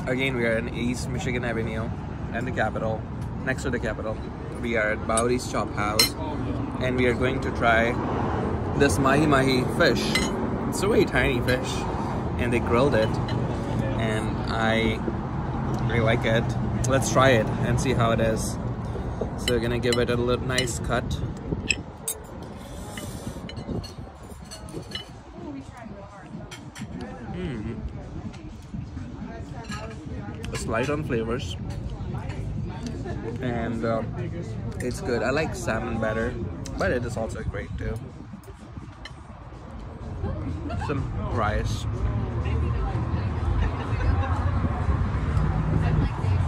Again, we are in East Michigan Avenue and the Capitol, next to the Capitol. We are at Bowdy's Chop House and we are going to try this Mahi Mahi fish. It's a very tiny fish and they grilled it and I really like it. Let's try it and see how it is. So we're gonna give it a little nice cut. It's light on flavors and it's good. I like salmon better, but it is also great too. Some rice.